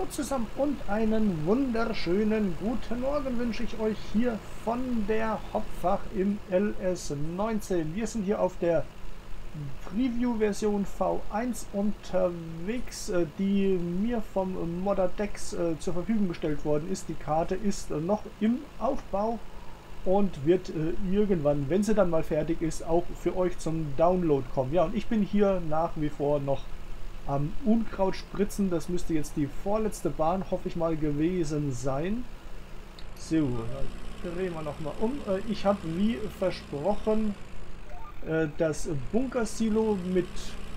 Hallo zusammen und einen wunderschönen guten Morgen wünsche ich euch hier von der Hopfach im LS19. Wir sind hier auf der Preview-Version V1 unterwegs, die mir vom Modder Dex zur Verfügung gestellt worden ist. Die Karte ist noch im Aufbau und wird irgendwann, wenn sie dann mal fertig ist, auch für euch zum Download kommen. Ja, und ich bin hier nach wie vor noch am Unkraut spritzen. Das müsste jetzt die vorletzte Bahn, hoffe ich mal, gewesen sein. So, dann drehen wir nochmal um. Ich habe wie versprochen das Bunkersilo mit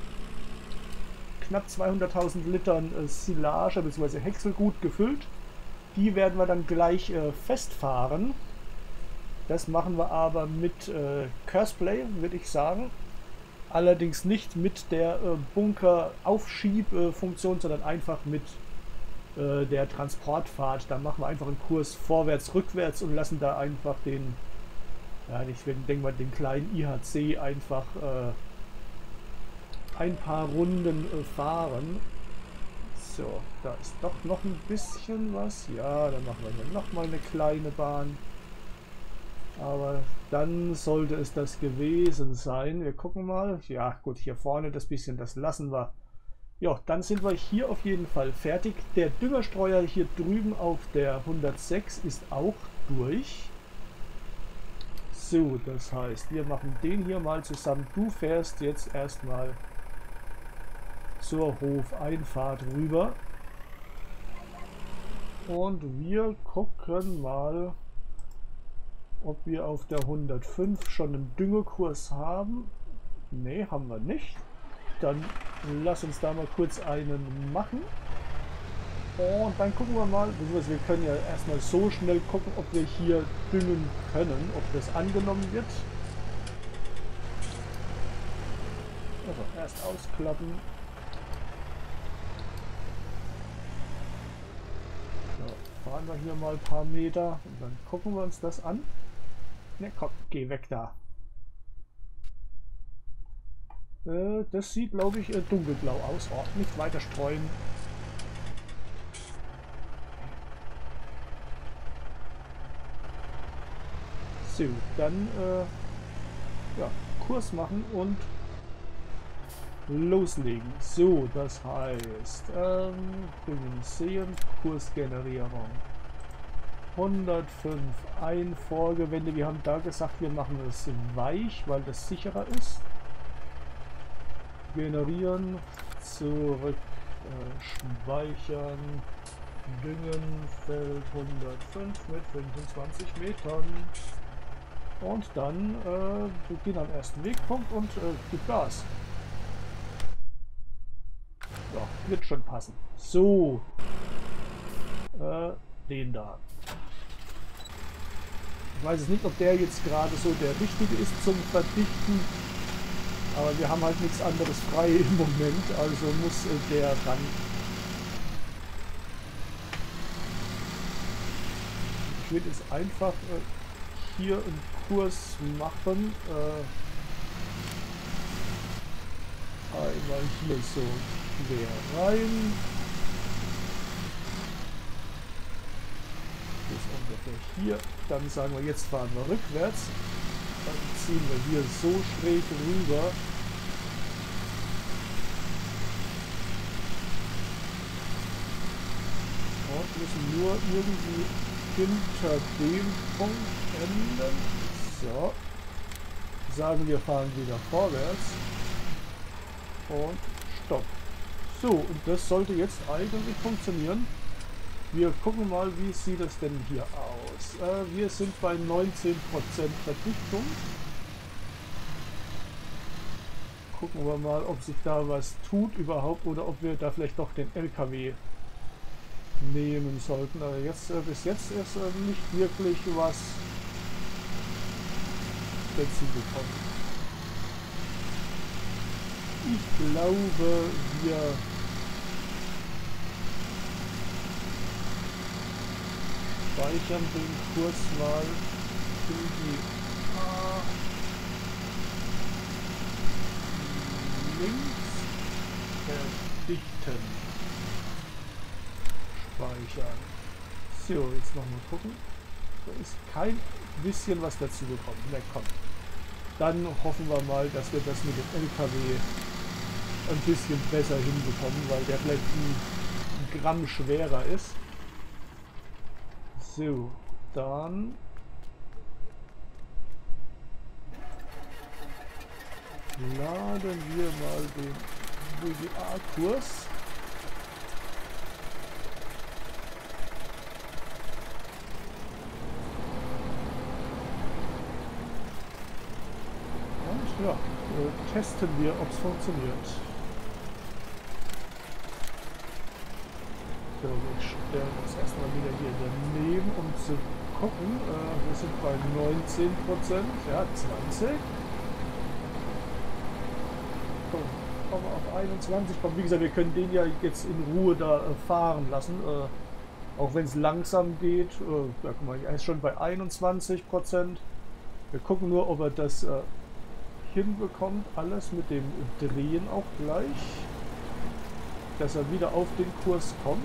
knapp 200.000 Litern Silage bzw. Häckselgut gefüllt. Die werden wir dann gleich festfahren. Das machen wir aber mit Curseplay, würde ich sagen. Allerdings nicht mit der Bunker-Aufschieb-Funktion, sondern einfach mit der Transportfahrt. Da machen wir einfach einen Kurs vorwärts, rückwärts und lassen da einfach den, ja, ich denke mal, den kleinen IHC einfach ein paar Runden fahren. So, da ist doch noch ein bisschen was. Ja, dann machen wir hier nochmal eine kleine Bahn. Aber dann sollte es das gewesen sein. Wir gucken mal. Ja, gut, hier vorne das bisschen, das lassen wir. Ja, dann sind wir hier auf jeden Fall fertig. Der Düngerstreuer hier drüben auf der 106 ist auch durch. So, das heißt, wir machen den hier mal zusammen. Du fährst jetzt erstmal zur Hofeinfahrt rüber. Und wir gucken mal, ob wir auf der 105 schon einen Düngekurs haben. Ne, haben wir nicht. Dann lass uns da mal kurz einen machen. Und dann gucken wir mal, wir können ja erstmal so schnell gucken, ob wir hier düngen können, ob das angenommen wird. Also erst ausklappen. So, fahren wir hier mal ein paar Meter und dann gucken wir uns das an. Ne, komm, geh weg da. Das sieht, glaube ich, dunkelblau aus. Oh, nicht weiter streuen. So, dann ja, Kurs machen und loslegen. So, das heißt, sehen, Kursgenerierung. 105, ein Vorgewende. Wir haben da gesagt, wir machen es weich, weil das sicherer ist. Generieren, zurück, speichern, düngen, Feld 105 mit 25 Metern. Und dann gehen am ersten Wegpunkt und gib Gas. Ja, wird schon passen. So, den da. Ich weiß es nicht, ob der jetzt gerade so der richtige ist zum Verdichten, aber wir haben halt nichts anderes frei im Moment, also muss der ran. Ich würde jetzt einfach hier einen Kurs machen, einmal hier so quer rein. Ungefähr hier, dann sagen wir, jetzt fahren wir rückwärts, dann ziehen wir hier so schräg rüber. Und müssen nur irgendwie hinter dem Punkt enden. So, sagen wir, fahren wieder vorwärts und stopp. So, und das sollte jetzt eigentlich funktionieren. Wir gucken mal, wie sieht es denn hier aus. Wir sind bei 19% Verdichtung. Gucken wir mal, ob sich da was tut überhaupt oder ob wir da vielleicht doch den LKW nehmen sollten. Aber jetzt, bis jetzt ist nicht wirklich was dazu gekommen. Ich glaube, wir speichern den Kurs mal in die links verdichten. speichern. So, jetzt nochmal gucken. Da ist kein bisschen was dazu gekommen. Na komm. Dann hoffen wir mal, dass wir das mit dem LKW ein bisschen besser hinbekommen, weil der vielleicht ein Gramm schwerer ist. So, dann laden wir mal den WGA-Kurs. Und ja, testen wir, ob es funktioniert. So, wir stellen uns erstmal wieder hier daneben, um zu gucken. Wir sind bei 19%, ja 20%. Kommen wir auf 21. Komm, wie gesagt, wir können den ja jetzt in Ruhe da fahren lassen. Auch wenn es langsam geht. Ja, guck mal, er ist schon bei 21%. Wir gucken nur, ob er das hinbekommt. Alles mit dem Drehen auch gleich. Dass er wieder auf den Kurs kommt.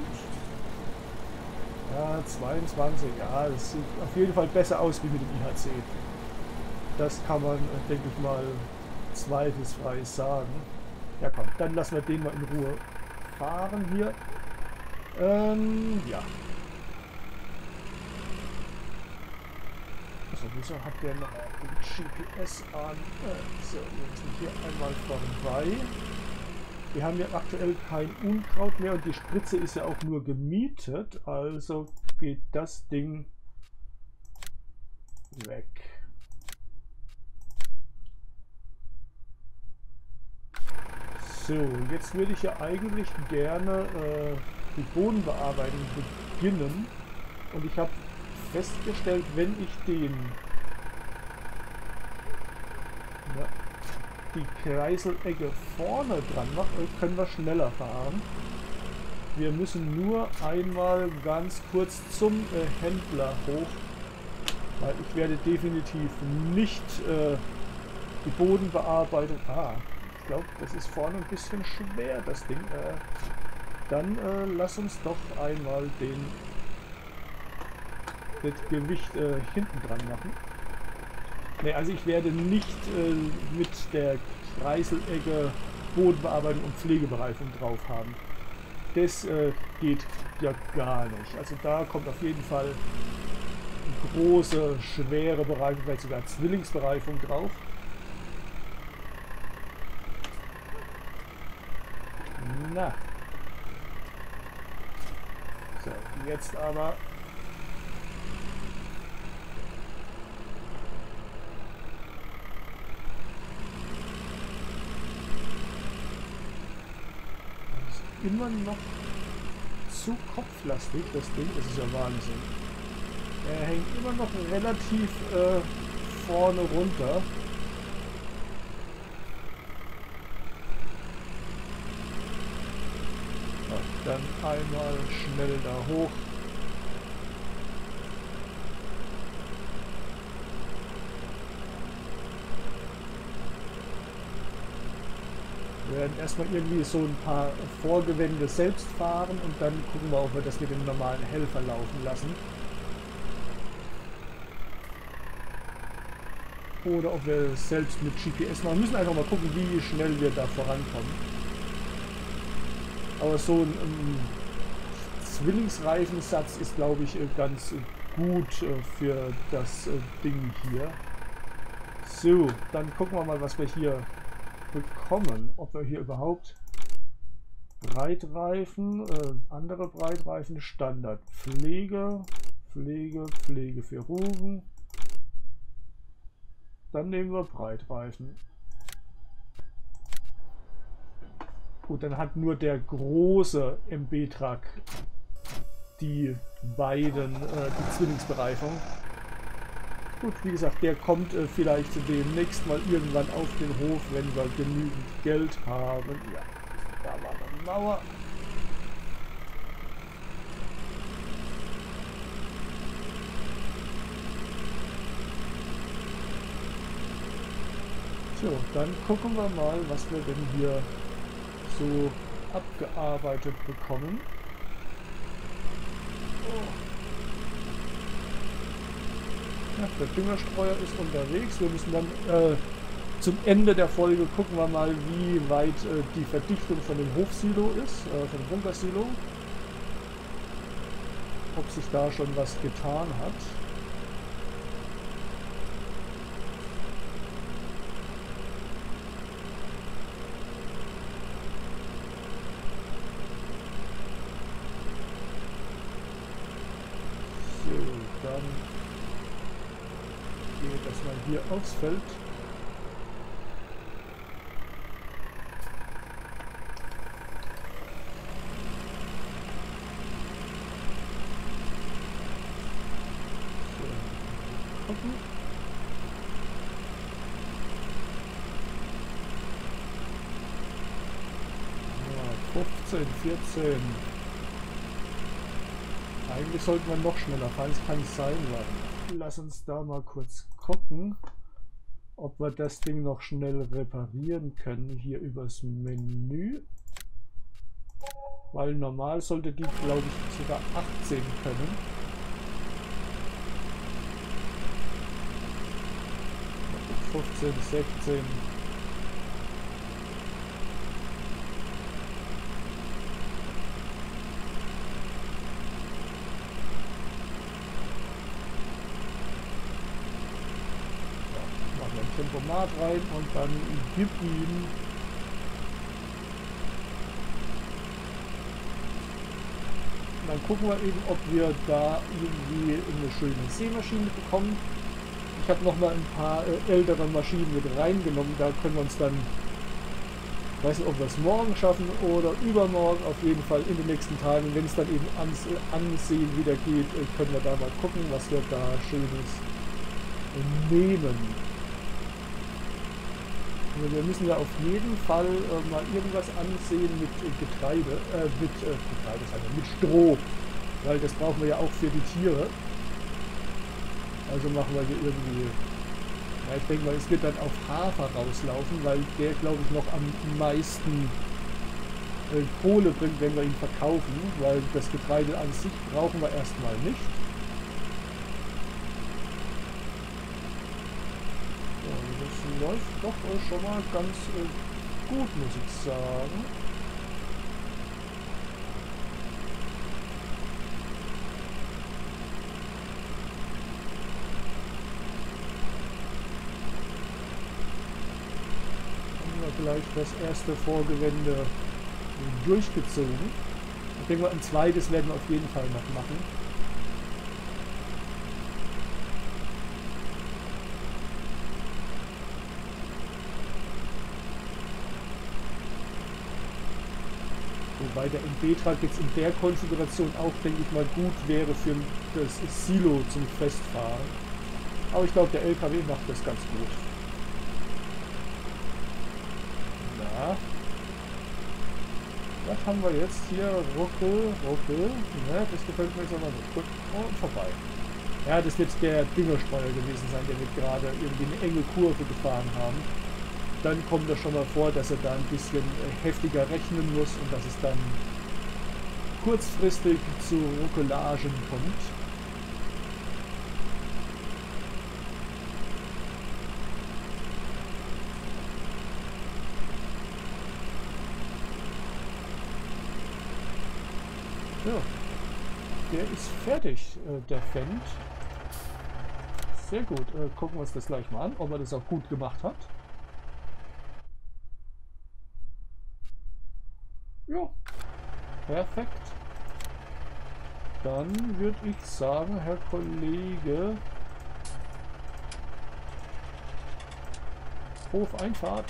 Ja, 22. Ja, das sieht auf jeden Fall besser aus wie mit dem IHC. Das kann man, denke ich mal, zweifelsfrei sagen. Ja komm, dann lassen wir den mal in Ruhe fahren hier. Ja. Also wieso hat der noch den GPS an? So, wir sind hier einmal vorbei. Wir haben ja aktuell kein Unkraut mehr und die Spritze ist ja auch nur gemietet. Also geht das Ding weg. So, jetzt würde ich ja eigentlich gerne die Bodenbearbeitung beginnen. Und ich habe festgestellt, wenn ich die Kreiselecke vorne dran mache, können wir schneller fahren. Wir müssen nur einmal ganz kurz zum Händler hoch, weil ich werde definitiv nicht die Bodenbearbeitung... Ich glaube, das ist vorne ein bisschen schwer, das Ding. Dann lass uns doch einmal das Gewicht hinten dran machen. Ne, also ich werde nicht mit der Kreiselecke Bodenbearbeitung und Pflegebereifung drauf haben. Das geht ja gar nicht. Also da kommt auf jeden Fall eine große, schwere Bereifung, vielleicht sogar Zwillingsbereifung drauf. Na. So, jetzt aber. Das ist immer noch zu kopflastig, das Ding. Das ist ja Wahnsinn. Er hängt immer noch relativ vorne runter. Dann einmal schnell da hoch. Wir werden erstmal irgendwie so ein paar Vorgewände selbst fahren und dann gucken wir, ob wir das mit dem normalen Helfer laufen lassen. Oder ob wir es selbst mit GPS machen. Wir müssen einfach mal gucken, wie schnell wir da vorankommen. Aber so ein Zwillingsreifensatz ist, glaube ich, ganz gut für das Ding hier. So, dann gucken wir mal, was wir hier bekommen. Ob wir hier überhaupt Breitreifen, andere Breitreifen, Standard, Pflege für Rufen. Dann nehmen wir Breitreifen. Gut, dann hat nur der große MB-Truck die beiden, die Zwillingsbereifung. Gut, wie gesagt, der kommt vielleicht demnächst mal irgendwann auf den Hof, wenn wir genügend Geld haben. Ja, da war eine Mauer. So, dann gucken wir mal, was wir denn hier so abgearbeitet bekommen. Ja, der Düngerstreuer ist unterwegs. Wir müssen dann zum Ende der Folge gucken wir mal, wie weit die Verdichtung von dem Hofsilo ist, von dem Bunkersilo. Ob sich da schon was getan hat. So, dann geht das mal hier aufs Feld. Ja, 15, 14. Eigentlich sollten wir noch schneller fahren, es kann nicht sein. Lass uns da mal kurz gucken, ob wir das Ding noch schnell reparieren können, hier übers Menü. Weil normal sollte die, glaube ich, sogar 18 können. Ja, 15, 16. Tempomat rein und dann gib ihm dann gucken wir eben, ob wir da irgendwie eine schöne Sämaschine bekommen. Ich habe noch mal ein paar ältere Maschinen mit reingenommen, da können wir uns dann, ich weiß nicht, ob wir es morgen schaffen oder übermorgen, auf jeden Fall in den nächsten Tagen, wenn es dann eben ans Ansehen wieder geht, können wir da mal gucken, was wir da Schönes nehmen. Also wir müssen ja auf jeden Fall mal irgendwas ansehen mit Getreide, mit Stroh, weil das brauchen wir ja auch für die Tiere. Also machen wir hier irgendwie, ja, ich denke mal, es wird dann auf Hafer rauslaufen, weil der, glaube ich, noch am meisten Kohle bringt, wenn wir ihn verkaufen, weil das Getreide an sich brauchen wir erstmal nicht. Das läuft doch schon mal ganz gut, muss ich sagen. Haben wir gleich das erste Vorgewende durchgezogen. Ich denke mal, ein zweites werden wir auf jeden Fall noch machen. Wobei der MB-Truck jetzt in der Konfiguration auch, denke ich mal, gut wäre für das Silo zum Festfahren. Aber ich glaube, der LKW macht das ganz gut. Na. Was haben wir jetzt hier? Ruckel. Ne, das gefällt mir jetzt aber nicht. Gut, und vorbei. Ja, das wird der Düngerstreuer gewesen sein, der wir gerade irgendwie eine enge Kurve gefahren haben. Dann kommt das schon mal vor, dass er da ein bisschen heftiger rechnen muss und dass es dann kurzfristig zu Ruckelagen kommt. So, der ist fertig, der Fendt. Sehr gut, gucken wir uns das gleich mal an, ob er das auch gut gemacht hat. Ja, perfekt. Dann würde ich sagen, Herr Kollege, Hofeinfahrt.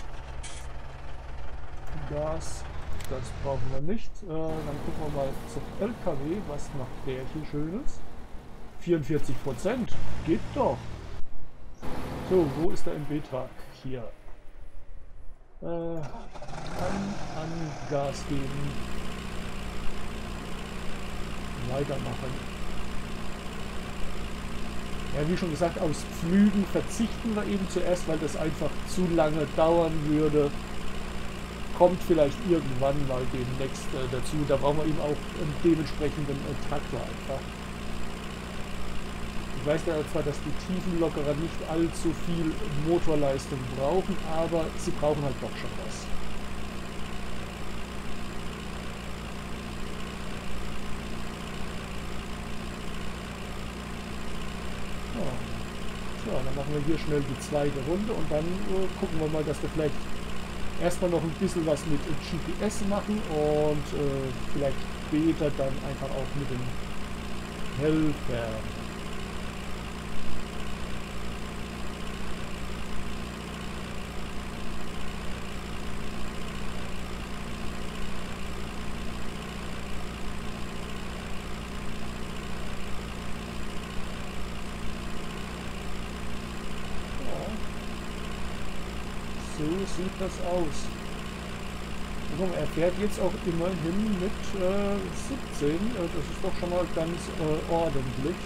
Das brauchen wir nicht. Dann gucken wir mal zum LKW. Was macht der hier Schönes? 44%. Geht doch. So, wo ist der MB-Truck? Hier. An Gas geben. Weitermachen. Ja, wie schon gesagt, aus Pflügen verzichten wir eben zuerst, weil das einfach zu lange dauern würde. Kommt vielleicht irgendwann mal demnächst dazu. Da brauchen wir eben auch einen dementsprechenden Traktor einfach. Ich weiß ja zwar, dass die Tiefenlockerer nicht allzu viel Motorleistung brauchen, aber sie brauchen halt doch schon was. Ja. So, dann machen wir hier schnell die zweite Runde und dann gucken wir mal, dass wir vielleicht erstmal noch ein bisschen was mit GPS machen und vielleicht später dann einfach auch mit den Helfern. So sieht das aus. Und er fährt jetzt auch immerhin mit 17. Das ist doch schon mal ganz ordentlich.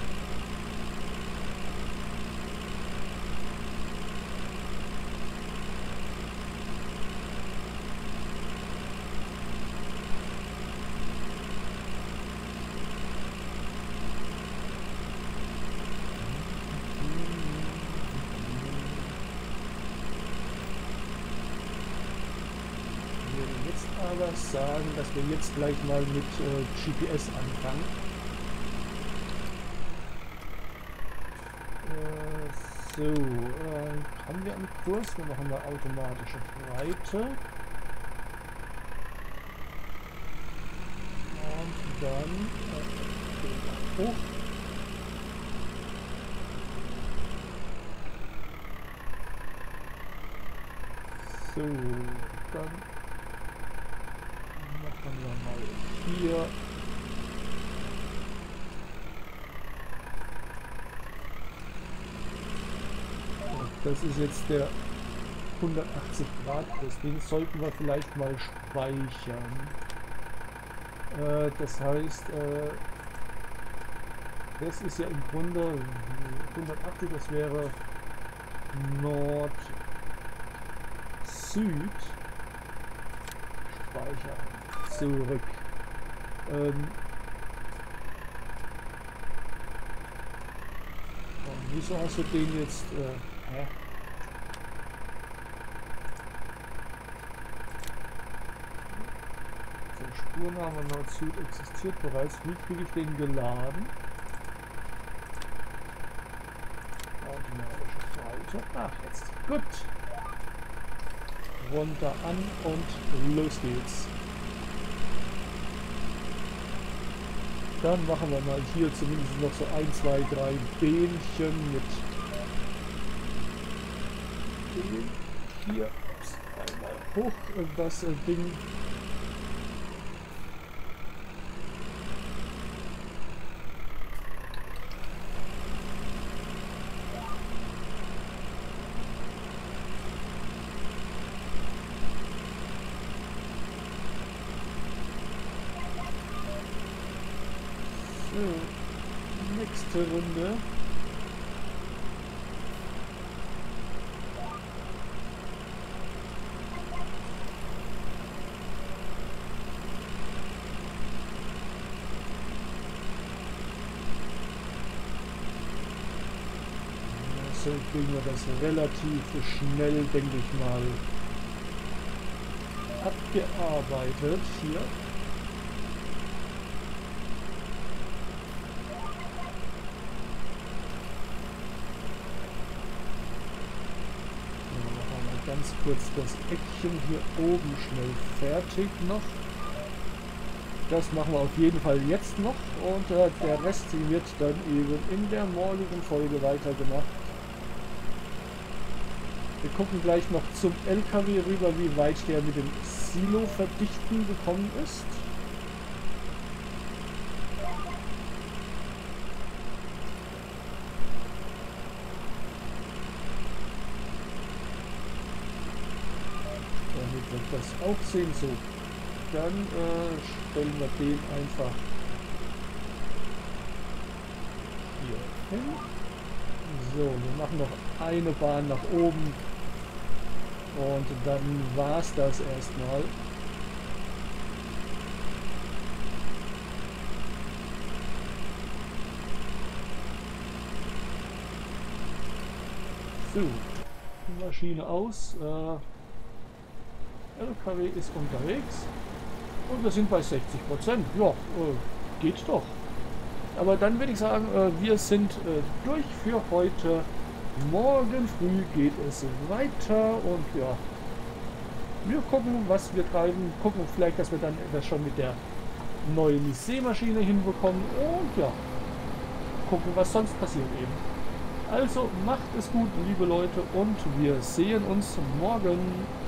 Aber sagen, dass wir jetzt gleich mal mit GPS anfangen. Haben wir einen Kurs? Wir machen mal automatische Breite. Und dann hoch. So, dann machen wir mal hier. Das ist jetzt der 180 Grad Kurs. Den sollten wir vielleicht mal speichern. Das heißt, das ist ja im Grunde 180, das wäre Nord-Süd. Speichern. Zurück. Wieso hast du den jetzt? So, Spurname Nord-Süd existiert bereits. Wie kriege ich den geladen? Automatische Breite. Ach, jetzt. Gut. Runter an und los geht's. Dann machen wir mal hier zumindest noch so 1, 2, 3 Bähnchen mit hier einmal hoch das Ding. Nächste Runde. So kriegen wir das relativ schnell, denke ich mal, abgearbeitet hier. Ganz kurz das Eckchen hier oben schnell fertig noch. Das machen wir auf jeden Fall jetzt noch und der Rest wird dann eben in der morgigen Folge weitergemacht. Wir gucken gleich noch zum LKW rüber, wie weit der mit dem Silo verdichten gekommen ist. Das auch sehen. So, dann stellen wir den einfach hier hin. So, wir machen noch eine Bahn nach oben und dann war es das erstmal. So, Maschine aus. LKW ist unterwegs. Und wir sind bei 60%. Ja, geht doch. Aber dann würde ich sagen, wir sind durch für heute. Morgen früh geht es weiter und ja, wir gucken, was wir treiben. Gucken vielleicht, dass wir dann das schon mit der neuen Sämaschine hinbekommen und ja, gucken, was sonst passiert eben. Also macht es gut, liebe Leute, und wir sehen uns morgen.